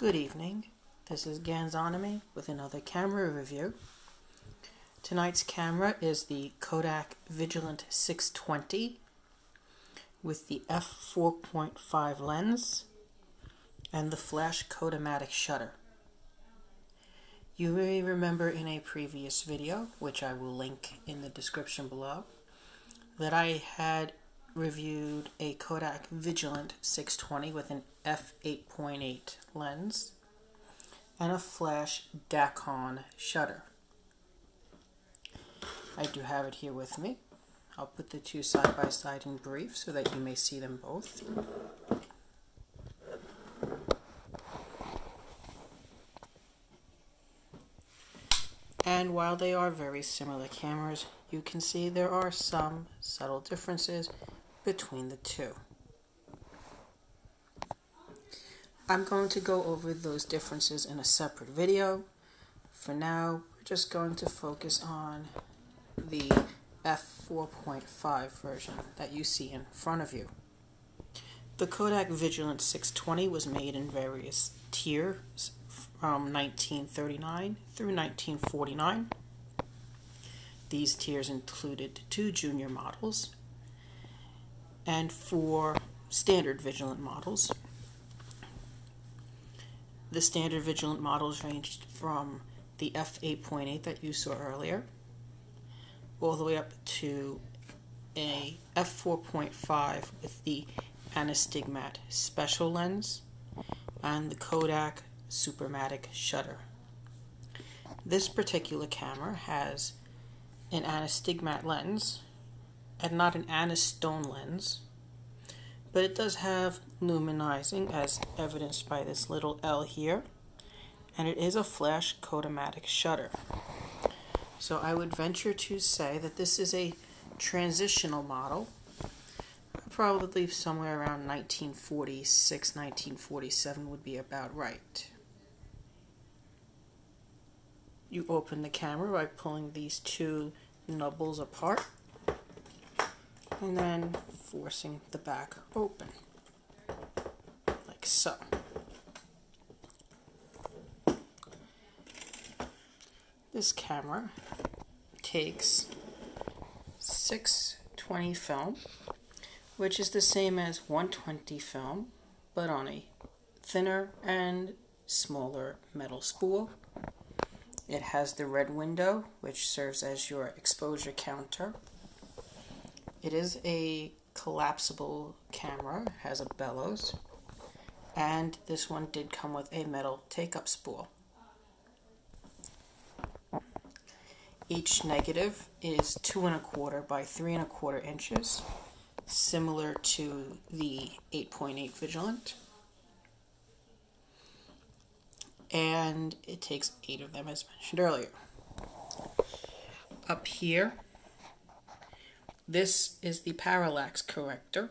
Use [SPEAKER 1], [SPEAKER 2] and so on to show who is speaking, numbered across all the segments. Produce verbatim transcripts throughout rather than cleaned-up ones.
[SPEAKER 1] Good evening, this is Ganzonomy with another camera review. Tonight's camera is the Kodak Vigilant six twenty with the f four point five lens and the flash Kodomatic shutter. You may remember in a previous video, which I will link in the description below, that I had reviewed a Kodak Vigilant six twenty with an f eight point eight lens and a flash Dakon shutter. I do have it here with me. I'll put the two side by side in brief so that you may see them both. And while they are very similar cameras, you can see there are some subtle differences between the two. I'm going to go over those differences in a separate video. For now, we're just going to focus on the f four point five version that you see in front of you. The Kodak Vigilant six twenty was made in various tiers from nineteen thirty-nine through nineteen forty-nine. These tiers included two junior models and four standard Vigilant models. The standard Vigilant models ranged from the f eight point eight that you saw earlier all the way up to a f four point five with the Anastigmat special lens and the Kodak Supermatic shutter. This particular camera has an Anastigmat lens and not an Anastone lens, but it does have luminizing as evidenced by this little L here, and it is a flash Kodomatic shutter. So I would venture to say that this is a transitional model, probably somewhere around nineteen forty-six, nineteen forty-seven would be about right. You open the camera by pulling these two nubbles apart and then forcing the back open, like so. This camera takes six twenty film, which is the same as one twenty film, but on a thinner and smaller metal spool. It has the red window, which serves as your exposure counter. It is a collapsible camera, has a bellows, and this one did come with a metal take-up spool. Each negative is two and a quarter by three and a quarter inches, similar to the eight point eight Vigilant. And it takes eight of them, as mentioned earlier. Up here, this is the parallax corrector.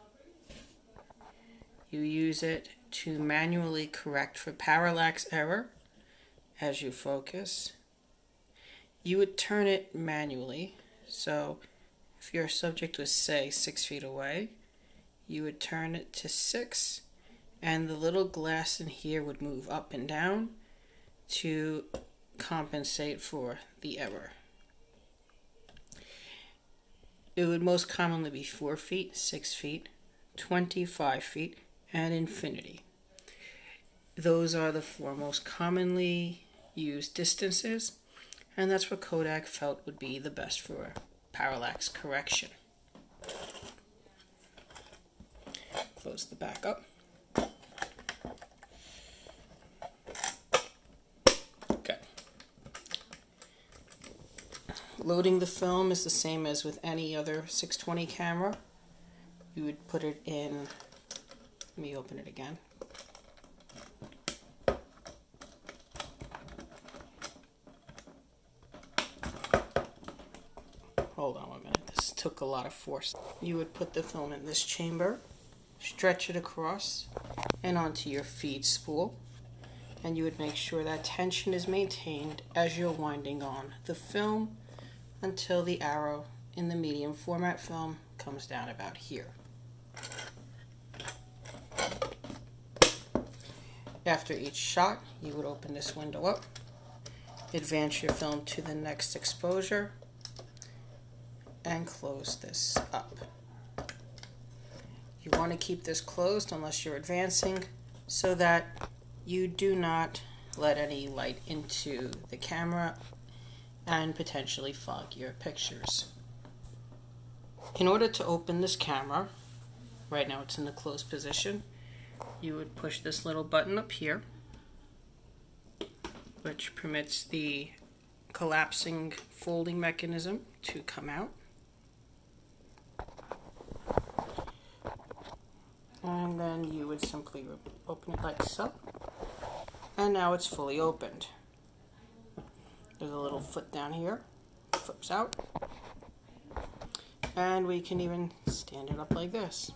[SPEAKER 1] You use it to manually correct for parallax error as you focus. You would turn it manually, so if your subject was, say, six feet away, you would turn it to six, and the little glass in here would move up and down to compensate for the error. It would most commonly be four feet, six feet, twenty-five feet, and infinity. Those are the four most commonly used distances, and that's what Kodak felt would be the best for parallax correction. Close the back up. Okay. Loading the film is the same as with any other six twenty camera. You would put it in, let me open it again. Hold on one minute, this took a lot of force. You would put the film in this chamber, stretch it across and onto your feed spool, and you would make sure that tension is maintained as you're winding on the film until the arrow in the medium format film comes down about here. After each shot, you would open this window up, advance your film to the next exposure, and close this up. You want to keep this closed unless you're advancing so that you do not let any light into the camera and potentially fog your pictures. In order to open this camera, right now it's in the closed position, you would push this little button up here, which permits the collapsing folding mechanism to come out. And then you would simply open it like so. And now it's fully opened. There's a little foot down here, flips out. And we can even stand it up like this.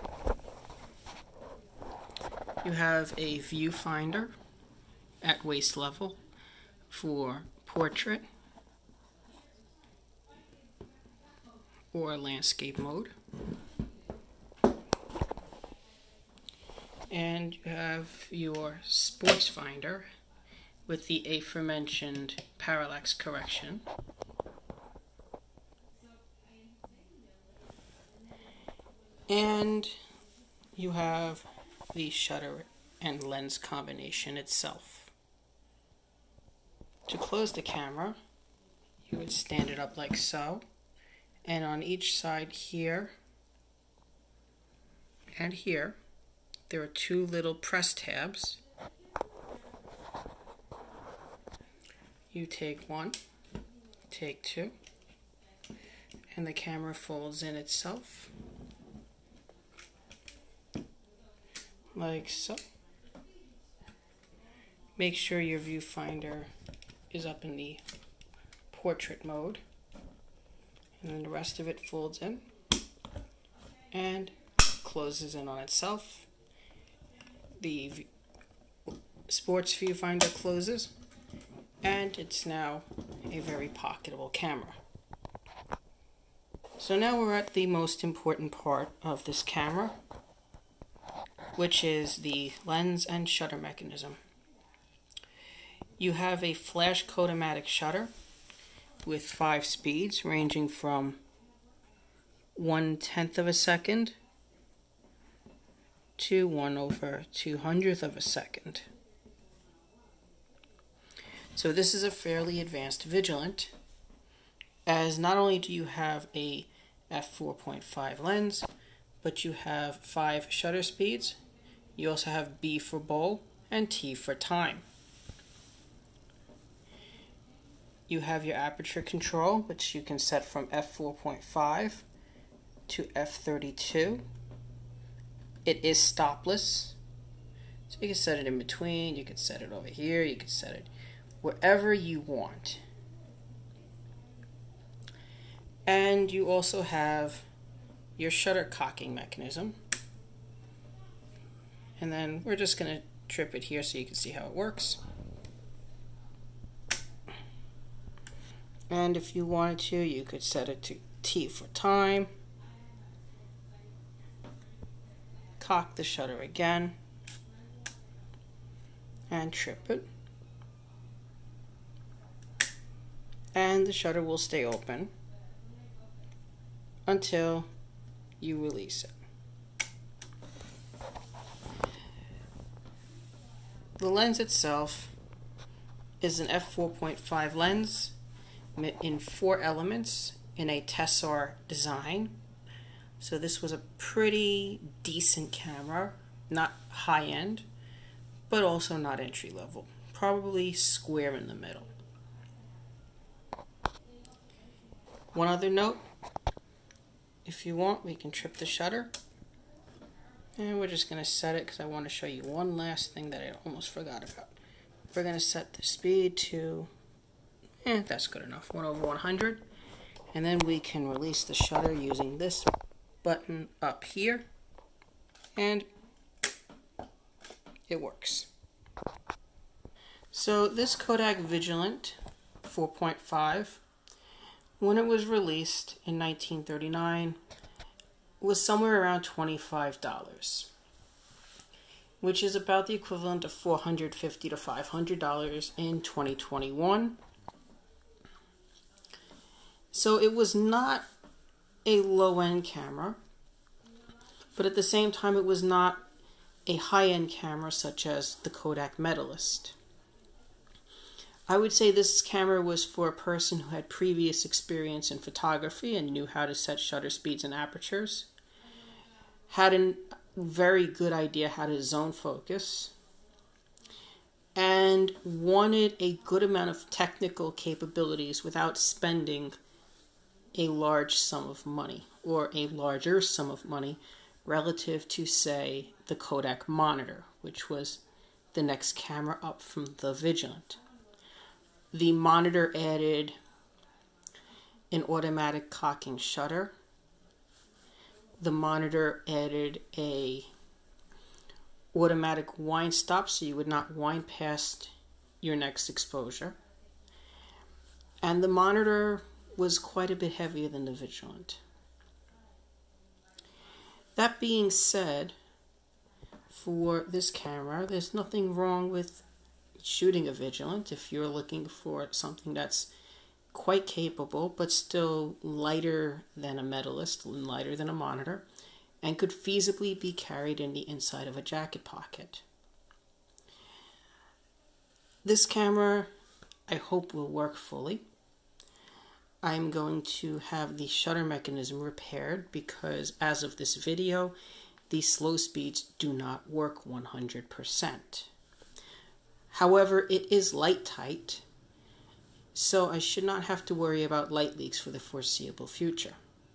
[SPEAKER 1] You have a viewfinder at waist level for portrait or landscape mode. And you have your sports finder with the aforementioned parallax correction. And you have the shutter and lens combination itself. To close the camera, you would stand it up like so, and on each side here and here, there are two little press tabs. You take one, take two, and the camera folds in itself, like so. Make sure your viewfinder is up in the portrait mode, and then the rest of it folds in and closes in on itself. The sports viewfinder closes, and it's now a very pocketable camera. So now we're at the most important part of this camera, which is the lens and shutter mechanism. You have a flash Kodamatic shutter with five speeds ranging from one tenth of a second to one over two hundredth of a second. So this is a fairly advanced Vigilant, as not only do you have a f four point five lens, but you have five shutter speeds. You also have B for bowl and T for time. You have your aperture control, which you can set from f four point five to f thirty-two. It is stopless, so you can set it in between, you can set it over here, you can set it wherever you want. And you also have your shutter cocking mechanism. And then we're just going to trip it here so you can see how it works. And if you wanted to, you could set it to T for time. Cock the shutter again. And trip it. And the shutter will stay open until you release it. The lens itself is an f four point five lens in four elements in a Tessar design. So this was a pretty decent camera, not high-end, but also not entry-level. Probably square in the middle. One other note, if you want, we can trip the shutter. And we're just going to set it because I want to show you one last thing that I almost forgot about. We're going to set the speed to, eh, that's good enough, one over one hundred. And then we can release the shutter using this button up here. And it works. So this Kodak Vigilant four point five, when it was released in nineteen thirty-nine, was somewhere around twenty-five dollars. which is about the equivalent of four hundred fifty to five hundred dollars in twenty twenty-one. So it was not a low-end camera, but at the same time it was not a high-end camera such as the Kodak Medalist. I would say this camera was for a person who had previous experience in photography and knew how to set shutter speeds and apertures, had a very good idea how to zone focus, and wanted a good amount of technical capabilities without spending a large sum of money, or a larger sum of money relative to, say, the Kodak Monitor, which was the next camera up from the Vigilant. The Monitor added an automatic cocking shutter. The Monitor added a automatic wind stop, so you would not wind past your next exposure. And the Monitor was quite a bit heavier than the Vigilant. That being said, for this camera, there's nothing wrong with shooting a Vigilant if you're looking for something that's quite capable but still lighter than a Medalist and lighter than a Monitor, and could feasibly be carried in the inside of a jacket pocket. This camera, I hope, will work fully. I'm going to have the shutter mechanism repaired because as of this video, the slow speeds do not work one hundred percent. However, it is light tight, so I should not have to worry about light leaks for the foreseeable future.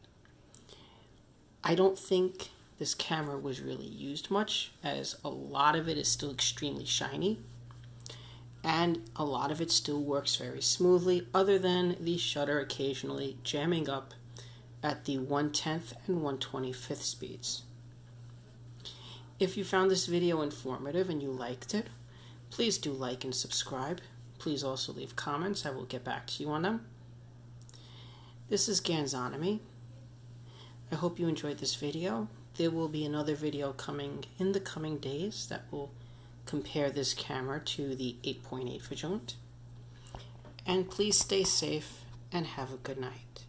[SPEAKER 1] I don't think this camera was really used much, as a lot of it is still extremely shiny, and a lot of it still works very smoothly, other than the shutter occasionally jamming up at the one tenth and one twenty-fifth speeds. If you found this video informative and you liked it, please do like and subscribe. Please also leave comments. I will get back to you on them. This is Ganzonomy. I hope you enjoyed this video. There will be another video coming in the coming days that will compare this camera to the eight point eight Vigilant. And please stay safe and have a good night.